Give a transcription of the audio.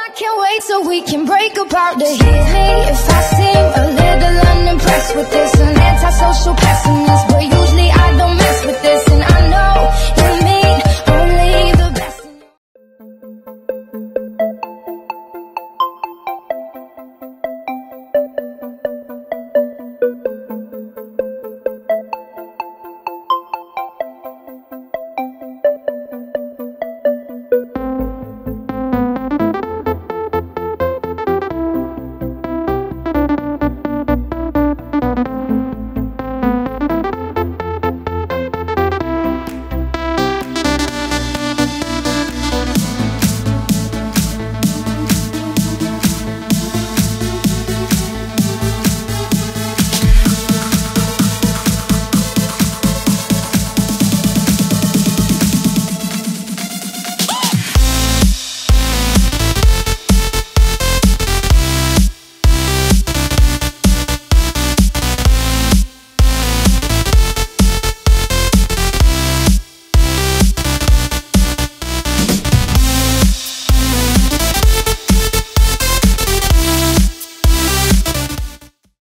I can't wait so we can break apart to hit me if I seem a little unimpressed with this. An antisocial pessimist, but you